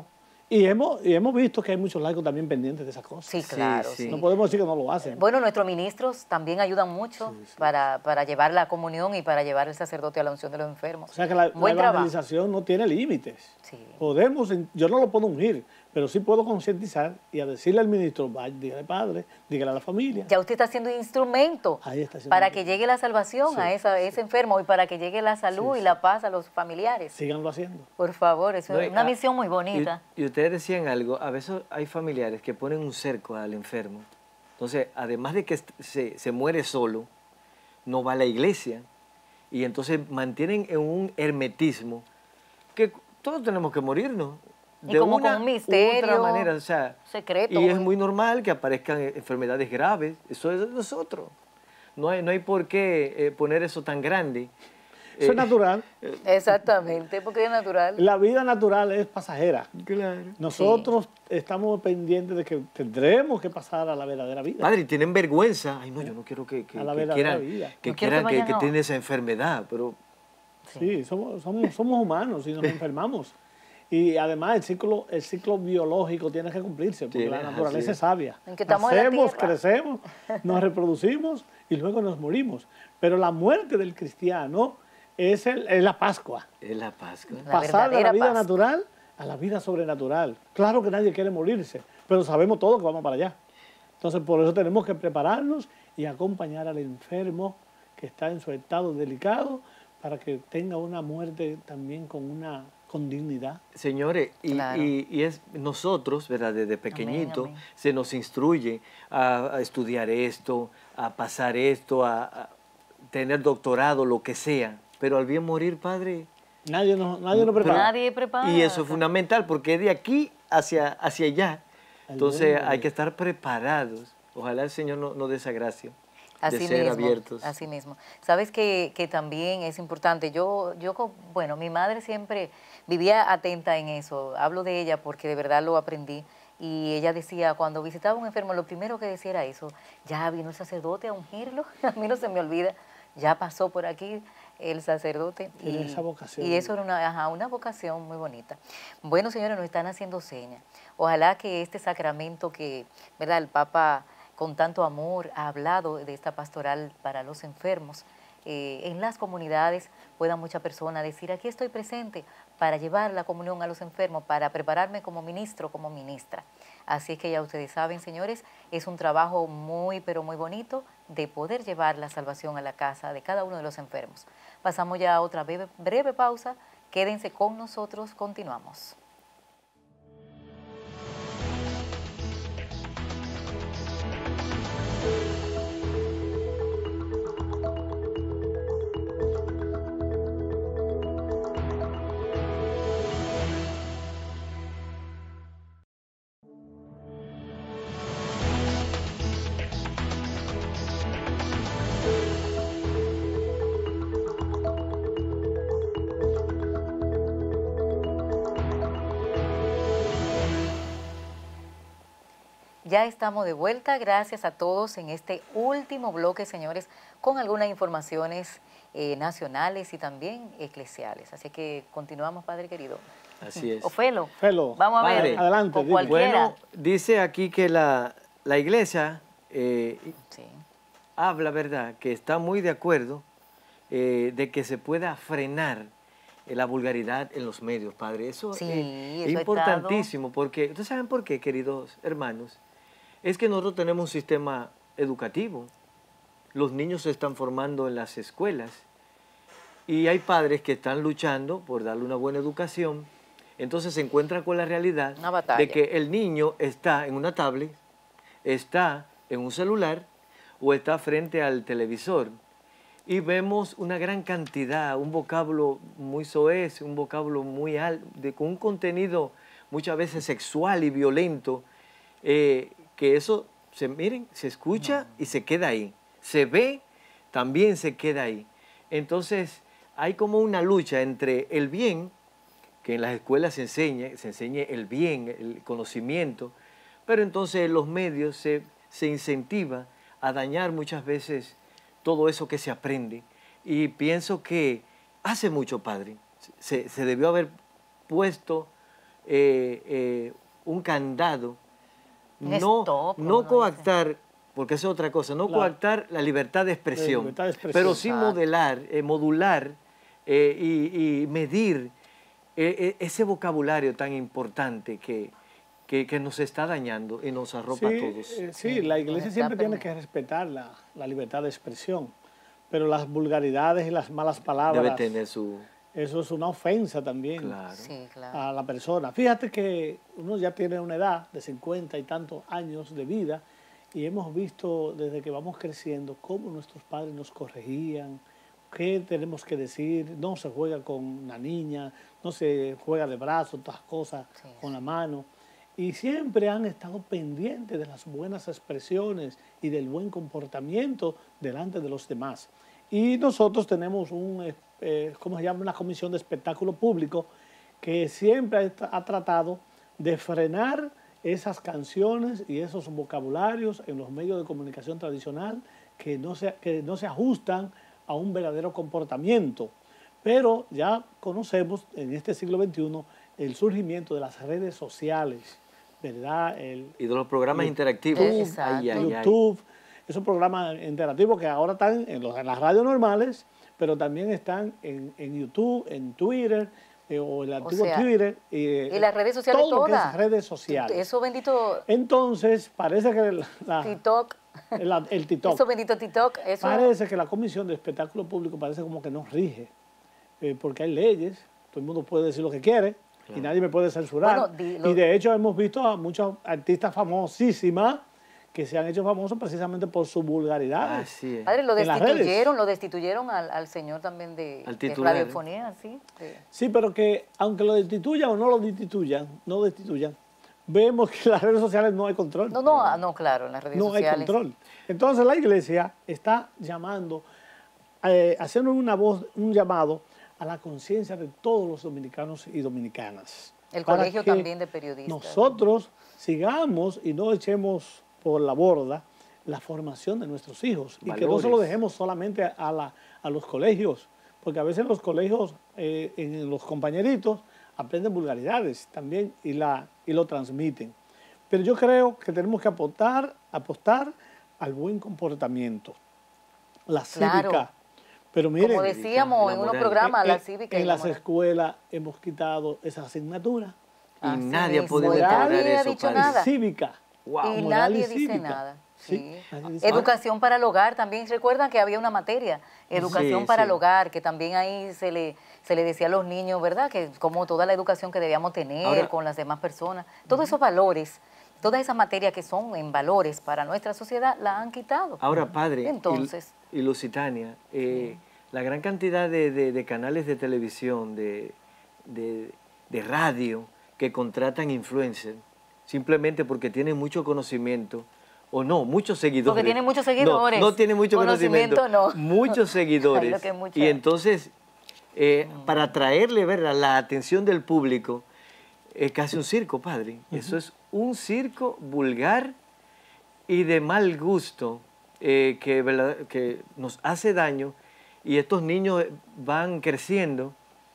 Y hemos, y hemos visto que hay muchos laicos también pendientes de esas cosas. Sí, claro. Sí, sí. sí. No podemos decir que no lo hacen. Bueno, nuestros ministros también ayudan mucho Sí, sí, para, para llevar la comunión y para llevar el sacerdote a la unción de los enfermos. O sea que la, la Buen trabajo. evangelización no tiene límites. Sí. Podemos, yo no lo puedo ungir, pero sí puedo concientizar y a decirle al ministro, vaya, dígale al padre, dígale a la familia. Ya usted está siendo instrumento Ahí está siendo para instrumento. que llegue la salvación Sí, a, esa, a ese enfermo y para que llegue la salud Sí, y sí. la paz a los familiares. Síganlo haciendo. Por favor, eso No, es y- una ah, misión muy bonita. Y, y ustedes decían algo, a veces hay familiares que ponen un cerco al enfermo. Entonces, además de que est- se, se muere solo, no va a la iglesia. Y entonces mantienen en un hermetismo que todos tenemos que morirnos. Y como con un u misterio otra manera, o sea, secreto. y es muy normal que aparezcan enfermedades graves. Eso es de nosotros. No hay, no hay por qué eh, poner eso tan grande. Eso Eh, es natural. Exactamente, porque es natural. La vida natural es pasajera. Claro. Nosotros estamos pendientes de que tendremos que pasar a la verdadera vida. Padre, y tienen vergüenza. Ay, no, yo no quiero que, que, A la que verdadera quieran vida. que, No quiero que quieran que, vayan que a- tienen esa enfermedad, pero Sí, somos, somos, somos humanos y nos enfermamos. Y además el ciclo, el ciclo biológico tiene que cumplirse, porque Tiene, la naturaleza así es es. sabia. En que estamos en la Nacemos, tierra. crecemos, nos reproducimos y luego nos morimos. Pero la muerte del cristiano es, el, es la Pascua. es la Pascua. La Pasar de verdadera la vida Pascua. natural a la vida sobrenatural. Claro que nadie quiere morirse, pero sabemos todos que vamos para allá. Entonces por eso tenemos que prepararnos y acompañar al enfermo que está en su estado delicado para que tenga una muerte también con, una, con dignidad. Señores, y, Claro. y- y es nosotros, ¿verdad? Desde pequeñito amén. se nos instruye a, a estudiar esto, a pasar esto, a, a tener doctorado, lo que sea. Pero al bien morir, Padre, Nadie nos, nadie nos prepara. Nadie prepara. y eso es fundamental porque es de aquí hacia, hacia allá. Entonces mundo hay de- que estar preparados. Ojalá el Señor no, no dé esa gracia Así de ser mismo, abiertos. así mismo. Sabes que, que también es importante. Yo, yo, co- bueno, mi madre siempre vivía atenta en eso. Hablo de ella porque de verdad lo aprendí. Y ella decía, cuando visitaba a un enfermo, lo primero que decía era eso. Ya vino el sacerdote a ungirlo. A mí no se me olvida. Ya pasó por aquí el sacerdote. Tiene Y, esa vocación. y eso era una, ajá, una vocación muy bonita. Bueno, señores, nos están haciendo señas. Ojalá que este sacramento que, ¿verdad? El Papa con tanto amor ha hablado de esta pastoral para los enfermos, eh, en las comunidades puedan muchas personas decir, aquí estoy presente para llevar la comunión a los enfermos, para prepararme como ministro, como ministra. Así es que ya ustedes saben, señores, es un trabajo muy, pero muy bonito de poder llevar la salvación a la casa de cada uno de los enfermos. Pasamos ya a otra breve, breve pausa. Quédense con nosotros, continuamos. Ya estamos de vuelta, gracias a todos en este último bloque, señores, con algunas informaciones eh, nacionales y también eclesiales. Así que continuamos, Padre querido. Así es. Ofelo, Felo, vamos a Padre, ver, adelante, con dime. cualquiera. Bueno, dice aquí que la, la iglesia eh, Sí. habla, ¿verdad?, que está muy de acuerdo eh, de que se pueda frenar eh, la vulgaridad en los medios, Padre. Eso Sí, eh, eso es ha importantísimo porque, ¿ustedes saben por qué, queridos hermanos? Es que nosotros tenemos un sistema educativo. Los niños se están formando en las escuelas y hay padres que están luchando por darle una buena educación. Entonces se encuentran con la realidad Una batalla. de que el niño está en una tablet, está en un celular o está frente al televisor y vemos una gran cantidad, un vocablo muy soez, un vocablo muy alto, de, con un contenido muchas veces sexual y violento, eh, que eso, se, miren, se escucha y se queda ahí, se ve, también se queda ahí. Entonces hay como una lucha entre el bien, que en las escuelas se enseñe, se enseñe el bien, el conocimiento, pero entonces en los medios se, se incentiva a dañar muchas veces todo eso que se aprende. Y pienso que hace mucho, Padre, se, se debió haber puesto eh, eh, un candado, Un no, stop, no uno coactar, porque eso es otra cosa, no Claro. coactar la libertad de expresión, libertad de expresión. pero sí Exacto. modelar, eh, modular eh, y, y medir eh, eh, ese vocabulario tan importante que, que, que nos está dañando y nos arropa Sí, a todos. eh, sí, Sí, la nos iglesia está siempre tiene perme- que respetar la, la libertad de expresión, pero las vulgaridades y las malas palabras, Debe tener su... eso es una ofensa también Claro. Sí, claro. a la persona. Fíjate que uno ya tiene una edad de cincuenta y tantos años de vida y hemos visto desde que vamos creciendo cómo nuestros padres nos corregían, qué tenemos que decir, no se juega con una niña, no se juega de brazos, todas cosas, Sí, con la mano. Y siempre han estado pendientes de las buenas expresiones y del buen comportamiento delante de los demás. Y nosotros tenemos un, eh, eh, ¿cómo se llama? Una comisión de espectáculo público que siempre ha, ha tratado de frenar esas canciones y esos vocabularios en los medios de comunicación tradicional que no se, que no se ajustan a un verdadero comportamiento. Pero ya conocemos en este siglo veintiuno el surgimiento de las redes sociales, ¿verdad? El, Y de los programas YouTube, interactivos. Exacto. Ay, ay, ay. YouTube, esos programas interactivos que ahora están en, los, en las radios normales, pero también están en, en YouTube, en Twitter, eh, o el antiguo sea, Twitter. eh, y las redes sociales todo lo que todas. es redes sociales. Eso bendito Entonces, parece que la- la- TikTok. el, el TikTok, Eso bendito TikTok. Eso. parece que la Comisión de Espectáculo Público parece como que no rige, eh, porque hay leyes, todo el mundo puede decir lo que quiere y nadie me puede censurar. Bueno, di- lo- Y de hecho hemos visto a muchos artistas famosísimas que se han hecho famosos precisamente por su vulgaridad. Así es. Padre, lo en las redes. destituyeron, lo destituyeron al, al señor también de, Al de titular. radiofonía, ¿sí? De- Sí, pero que aunque lo destituyan o no lo destituyan, no destituyan, vemos que en las redes sociales no hay control. No, no, ah, no, claro, en las redes no hay sociales. control. Entonces la iglesia está llamando, eh, haciendo una voz, un llamado a la conciencia de todos los dominicanos y dominicanas. El para colegio que también de periodistas. Nosotros sigamos y no echemos por la borda la formación de nuestros hijos y que no se lo Valores. dejemos solamente a, la, a los colegios, porque a veces los colegios, eh, en los compañeritos, aprenden vulgaridades también y, la, y lo transmiten. Pero yo creo que tenemos que apostar, apostar al buen comportamiento, la Claro. cívica. Pero miren, Como decíamos la en unos moral. programas, en, la cívica y en la las moral. escuelas hemos quitado esa asignatura. Y Así nadie ha mismo. podido Y integrar nadie ha eso, dicho padre. nada. Cívica. Wow. Y moral nadie y dice cívica. nada. Sí, Sí. nadie dice Educación para el hogar, también recuerdan que había una materia, educación Sí, para sí. el hogar, que también ahí se le, se le decía a los niños, ¿verdad? Que como toda la educación que debíamos tener Ahora- con las demás personas, todos esos valores, todas esas materias que son en valores para nuestra sociedad, la han quitado. Ahora, padre, y- Entonces. y, Lusitania, eh, la gran cantidad de, de- de canales de televisión, de, de- de radio, que contratan influencers, simplemente porque tienen mucho conocimiento, o no, muchos seguidores. Porque tienen muchos No, seguidores. No, tienen mucho conocimiento, Conocimiento, no. muchos seguidores. Ay, lo que es mucha- Y entonces, eh, para atraerle ¿verdad? la atención del público, es casi un circo, padre. Eso es un circo vulgar y de mal gusto eh, que, ¿verdad? que nos hace daño, y estos niños van creciendo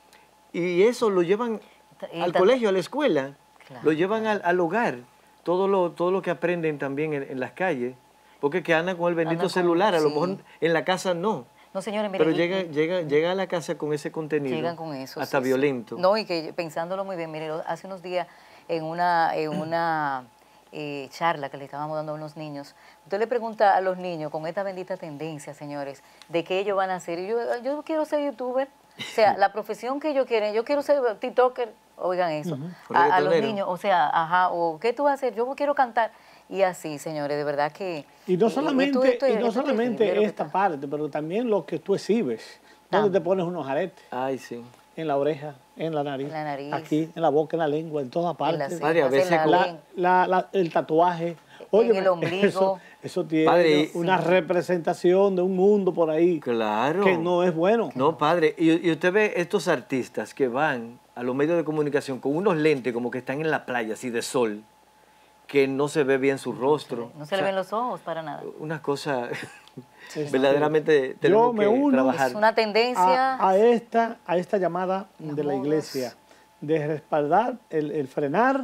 y eso lo llevan Y al tam- colegio, a la escuela, Claro, lo llevan al, al hogar, todo lo, todo lo que aprenden también en, en las calles, porque que andan con el bendito Andan con- celular, a lo sí. mejor en la casa no, No, señores, miren, pero y- llega, y- llega, llega a la casa con ese contenido, llegan con eso. hasta sí, sí. violento. No, y que pensándolo muy bien, mire, lo- hace unos días en una, en una eh, charla que le estábamos dando a unos niños, usted le pregunta a los niños con esta bendita tendencia, señores, de qué ellos van a hacer. Y yo, yo quiero ser youtuber, o sea, la profesión que ellos quieren, yo quiero ser tiktoker, oigan eso, a, a los Reggaetonero. niños, o sea, ajá, o qué tú vas a hacer, yo quiero cantar. Y así, señores, de verdad que... Y no esto- solamente, esto es- y no esto es terrible solamente lo que esta está- parte, pero también lo que tú exhibes, donde También. te pones unos aretes, Ay, sí. en la oreja, en la nariz, En la nariz. aquí, en la boca, en la lengua, en todas en las partes. Padre, a cejas, en veces la con- La- lengua. la- la- el tatuaje. En el ombligo. Eso, eso tiene Padre, una representación de un mundo por ahí Claro. que no es bueno. No, padre, y, y usted ve estos artistas que van a los medios de comunicación con unos lentes como que están en la playa, así de sol, que no se ve bien su rostro. No se O le sea, ven los ojos para nada. Una cosa, Este, verdaderamente tenemos me que uno trabajar. Es una tendencia... a, a esta, a esta llamada Las de la modas. iglesia de respaldar, el, el frenar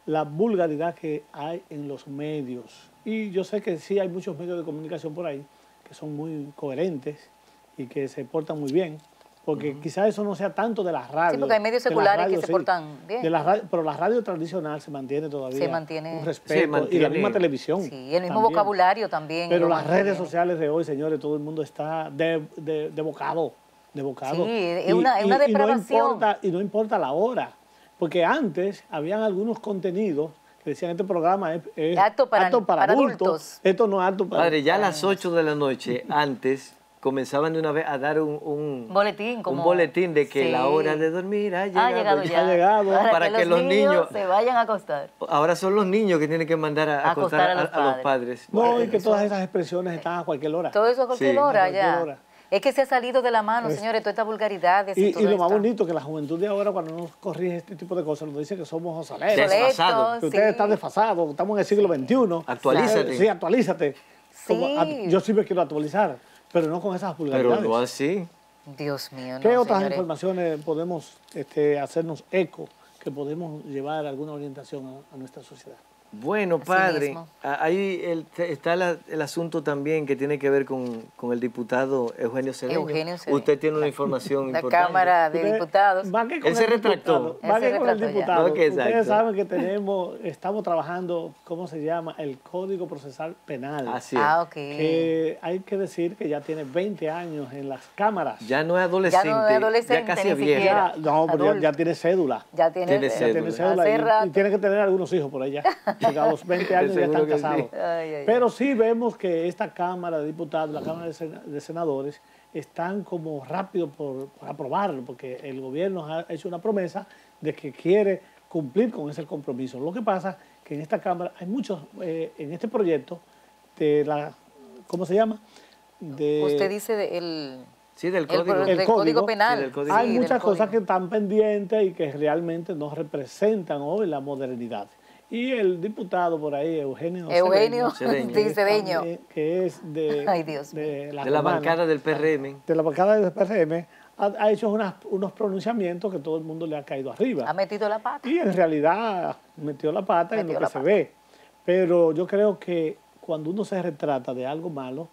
la vulgaridad que hay en los medios. Y yo sé que sí hay muchos medios de comunicación por ahí que son muy coherentes y que se portan muy bien, porque uh-huh. quizás eso no sea tanto de las radios. Sí, porque hay medios seculares radio, que se sí, portan bien. De la radio, pero la radio tradicional se mantiene todavía se mantiene, un respeto mantiene, y la misma televisión. Sí, el mismo también. vocabulario también. Pero las mantiene. redes sociales de hoy, señores, todo el mundo está de, de, de bocado, de bocado. Sí, es una, es una depravación. Y no, importa, y no importa la hora, porque antes habían algunos contenidos que decían este programa es, es apto para, apto para, para adultos. adultos. Esto no es apto para Padre, ya a las ocho de la noche, antes, comenzaban de una vez a dar un, un boletín, como, un boletín de que sí. la hora de dormir ha llegado. Ha llegado ya. Ha llegado. Para, para que, que los, los niños, niños se vayan a acostar. Ahora son los niños que tienen que mandar a, a acostar, acostar a, a, los a los padres. No, bueno, y que todas esas expresiones están a cualquier hora. Todo eso a cualquier sí. hora, a cualquier ya. Hora. Es que se ha salido de la mano, es, señores, toda esta vulgaridad. Y, y, y lo más bonito, que la juventud de ahora, cuando nos corrige este tipo de cosas, nos dice que somos obsoletos. Desfasados. Que ustedes sí. están desfasados, estamos en el siglo veintiuno. Actualízate. Sí, actualízate. Sí. Como, a, yo sí me quiero actualizar, pero no con esas vulgaridades. Pero no así. Dios mío, no, ¿Qué otras señores? informaciones podemos este, hacernos eco, que podemos llevar alguna orientación a, a nuestra sociedad? Bueno, padre, ahí el, está la, el asunto también que tiene que ver con, con el diputado Eugenio Cedeño. Eugenio Cedeño. Usted tiene una información la importante. La Cámara de Usted, Diputados. Él se retractó. Va que con el diputado. No, que Ustedes saben que tenemos, estamos trabajando, ¿cómo se llama? El Código Procesal Penal. Así es. Ah, ok. Que hay que decir que ya tiene veinte años en las cámaras. Ya no es adolescente. Ya, no es adolescente, ya casi es vieja. No, pero ya, ya tiene cédula. Ya tiene, tiene cédula. cédula. Ya tiene cédula y, y tiene que tener algunos hijos por allá. Porque a los veinte años ya están casados. Sí. Ay, ay, Pero sí vemos que esta Cámara de Diputados, la Cámara de Senadores, están como rápido por, por aprobarlo, porque el gobierno ha hecho una promesa de que quiere cumplir con ese compromiso. Lo que pasa es que en esta Cámara hay muchos, eh, en este proyecto de la, ¿cómo se llama? De, Usted dice de el... Sí, del código, el, del el código, código penal. Sí, del código. Hay sí, muchas cosas código. que están pendientes y que realmente no representan hoy la modernidad. Y el diputado por ahí, Eugenio Eugenio Cedeño, sí, Cedeño. que es de, Ay, Dios de, la, de la bancada del P R M. De la bancada del P R M, ha, ha hecho unas, unos pronunciamientos que todo el mundo le ha caído arriba. Ha metido la pata. Y en realidad metió la pata metió en lo que se pata. ve. Pero yo creo que cuando uno se retrata de algo malo,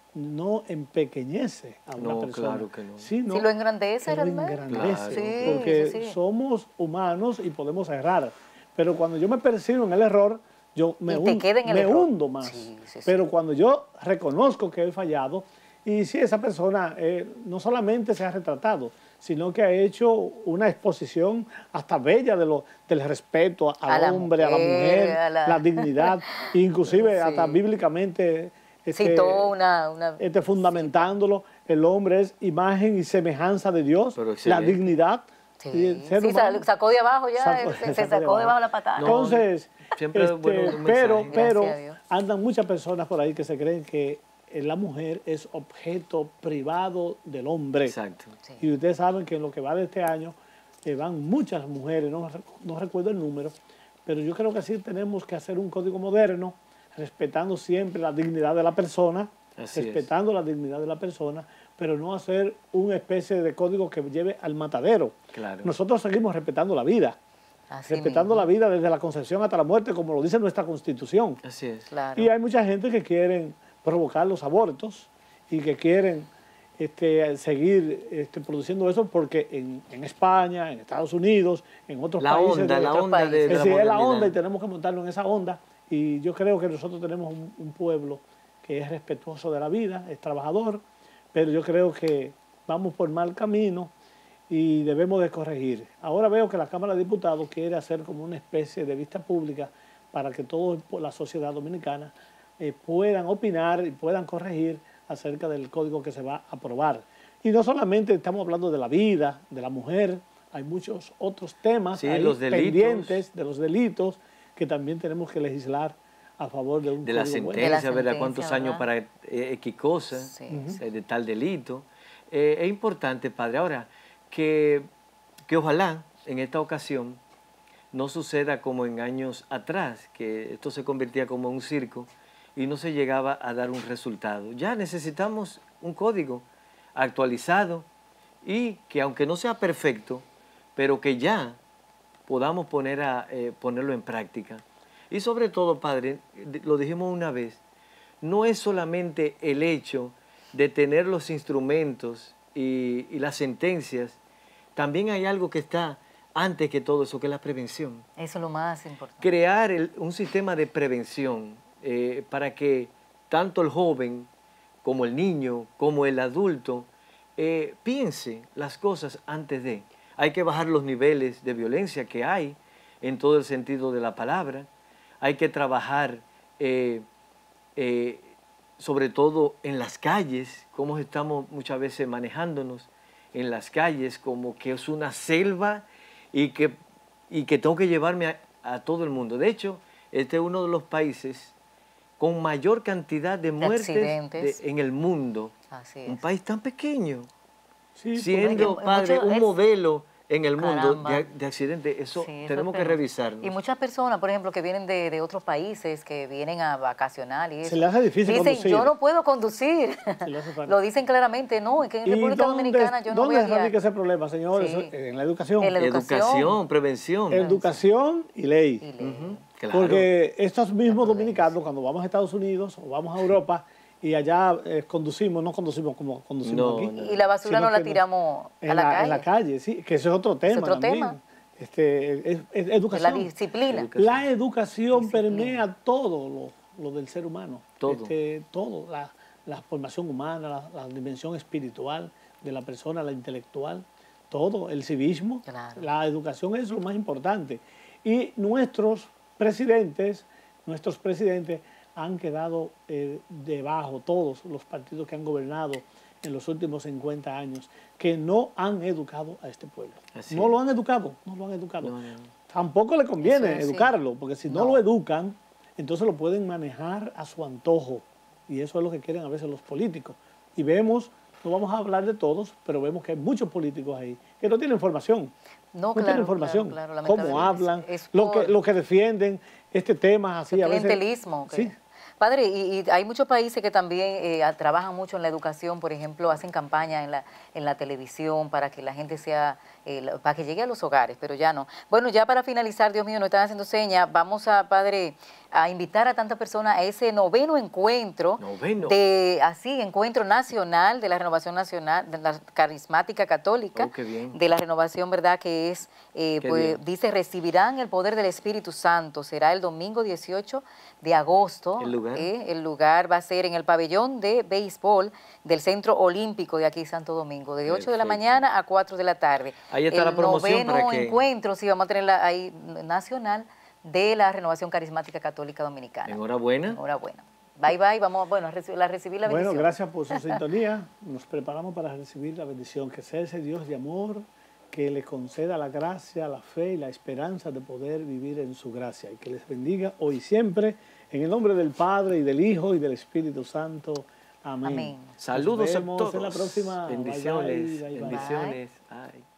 no empequeñece a una no, persona. Claro que no. Sino si lo engrandece, que lo realmente. engrandece. Claro. Sí, porque sí, sí. somos humanos y podemos errar. Pero cuando yo me percibo en el error, yo me, te hun queda en el me error. hundo más. Sí, sí, sí. Pero cuando yo reconozco que he fallado, y si esa persona eh, no solamente se ha retratado, sino que ha hecho una exposición hasta bella de lo, del respeto al a hombre, mujer, a la mujer, a la... la dignidad, inclusive sí. hasta bíblicamente este, citó una, una... Este, fundamentándolo, el hombre es imagen y semejanza de Dios, la dignidad. Sí, ser sí humano, sacó de abajo ya, sacó, se, se sacó de abajo la patada. No, Entonces, siempre este, bueno, un pero, pero Dios. andan muchas personas por ahí que se creen que la mujer es objeto privado del hombre. Exacto. Sí. Y ustedes saben que en lo que va de este año eh, van muchas mujeres, no, no recuerdo el número, pero yo creo que sí tenemos que hacer un código moderno, respetando siempre la dignidad de la persona, Así respetando es. la dignidad de la persona, pero no hacer una especie de código que lleve al matadero. Claro. Nosotros seguimos respetando la vida, Así respetando mismo. la vida desde la concepción hasta la muerte, como lo dice nuestra Constitución. Así es. Claro. Y hay mucha gente que quieren provocar los abortos y que quieren este, seguir este, produciendo eso porque en, en España, en Estados Unidos, en otros la países... Onda, de la otros onda países, de, de es la decir, es la modernidad. onda y tenemos que montarlo en esa onda. Y yo creo que nosotros tenemos un, un pueblo que es respetuoso de la vida, es trabajador, pero yo creo que vamos por mal camino y debemos de corregir. Ahora veo que la Cámara de Diputados quiere hacer como una especie de vista pública para que toda la sociedad dominicana eh, puedan opinar y puedan corregir acerca del código que se va a aprobar. Y no solamente estamos hablando de la vida, de la mujer, hay muchos otros temas sí, ahí los delitos. pendientes de los delitos que también tenemos que legislar a favor de un de la código bueno. sentencia, De la sentencia, ¿verdad? ¿Cuántos ¿verdad? años para eh, X cosa, Sí. eh, de tal delito? Eh, es importante, padre, ahora, que, que ojalá en esta ocasión no suceda como en años atrás, que esto se convertía como un circo y no se llegaba a dar un resultado. Ya necesitamos un código actualizado y que aunque no sea perfecto, pero que ya podamos poner a, eh, ponerlo en práctica. Y sobre todo, Padre, lo dijimos una vez, no es solamente el hecho de tener los instrumentos y, y las sentencias, también hay algo que está antes que todo eso, que es la prevención. Eso es lo más importante. Crear el, un sistema de prevención eh, para que tanto el joven como el niño, como el adulto, eh, piense las cosas antes de. Hay que bajar los niveles de violencia que hay en todo el sentido de la palabra. Hay que trabajar eh, eh, sobre todo en las calles, cómo estamos muchas veces manejándonos en las calles, como que es una selva y que, y que tengo que llevarme a, a todo el mundo. De hecho, este es uno de los países con mayor cantidad de muertes de, en el mundo. Así es. Un país tan pequeño, sí, siendo, padre, un es... modelo en el mundo de, de accidentes. Eso sí, tenemos eso que revisarnos. Y muchas personas, por ejemplo, que vienen de, de otros países, que vienen a vacacionar y eso, se les hace difícil dicen, conducir. Yo no puedo conducir. Lo dicen claramente, no, es que en República dónde, Dominicana yo no voy a ¿Dónde radica ese problema, señores? Sí. En la educación. En la educación. Educación, prevención. Educación y ley. Y ley. Uh-huh. Claro. Porque estos mismos dominicanos, cuando vamos a Estados Unidos o vamos a Europa, y allá eh, conducimos, no conducimos como conducimos no, aquí. No. Y la basura no la tiramos no, a la, la calle. En la calle, sí, que ese es otro tema. Es otro también. tema. Este, es, es educación. La disciplina. educación. La educación disciplina. Permea todo lo, lo del ser humano. Todo. Este, todo, la, la formación humana, la, la dimensión espiritual de la persona, la intelectual, todo, el civismo. Claro. La educación es lo más importante. Y nuestros presidentes, nuestros presidentes han quedado eh, debajo, todos los partidos que han gobernado en los últimos cincuenta años, que no han educado a este pueblo. Así no es. lo han educado, no lo han educado. No, no. Tampoco le conviene es, educarlo, sí. porque si no. no lo educan, entonces lo pueden manejar a su antojo. Y eso es lo que quieren a veces los políticos. Y vemos, no vamos a hablar de todos, pero vemos que hay muchos políticos ahí que no tienen formación. No, no claro, tienen formación. Claro, claro, cómo hablan, es lo, que, lo que defienden, este tema así a veces. Clientelismo. Sí. Padre, y, y hay muchos países que también eh, trabajan mucho en la educación, por ejemplo, hacen campaña en la, en la televisión para que la gente sea, eh, para que llegue a los hogares, pero ya no. Bueno, ya para finalizar, Dios mío, nos están haciendo señas, vamos a, Padre, a invitar a tantas personas a ese noveno encuentro, noveno. de así, encuentro nacional de la Renovación Nacional, de la Carismática Católica, oh, qué bien. de la Renovación, ¿verdad? Que es, eh, pues, dice, recibirán el poder del Espíritu Santo, será el domingo dieciocho de agosto. ¿El lugar? Eh, el lugar va a ser en el pabellón de béisbol del Centro Olímpico de aquí Santo Domingo, de ocho de la mañana a cuatro de la tarde. Ahí está el la promoción noveno para que... encuentro, sí, vamos a tener la, ahí nacional de la Renovación Carismática Católica Dominicana. Enhorabuena. Enhorabuena. Bye, bye. Vamos bueno, a recibir, a recibir la bendición. Bueno, gracias por su sintonía. Nos preparamos para recibir la bendición. Que sea ese Dios de amor que le conceda la gracia, la fe y la esperanza de poder vivir en su gracia. Y que les bendiga hoy y siempre, en el nombre del Padre, y del Hijo, y del Espíritu Santo. Amén. Amén. Saludos a todos. En la próxima. Bendiciones. Bye, bye, bye. Bendiciones. Ay.